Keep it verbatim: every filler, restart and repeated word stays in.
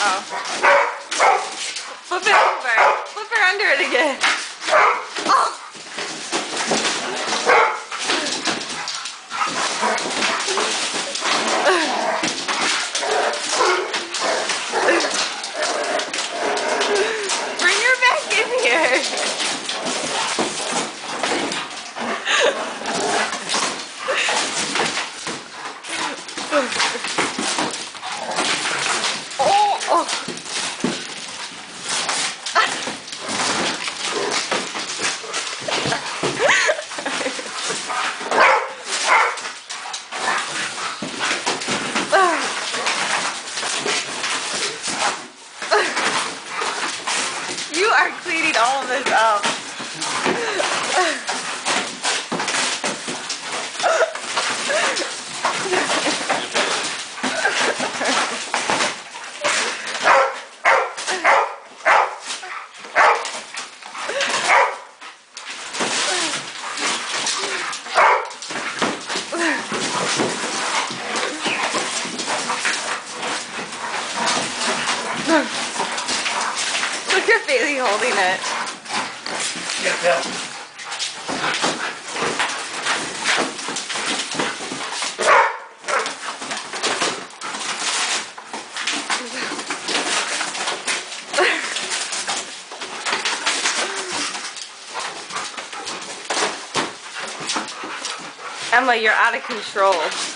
Uh-oh. Flip it over. Flip her under it again. Oh! Bring her back in here. Oh, oh. You are cleaning all of this up. Look at Bailey holding it. Yeah, yeah. Emma, you're out of control.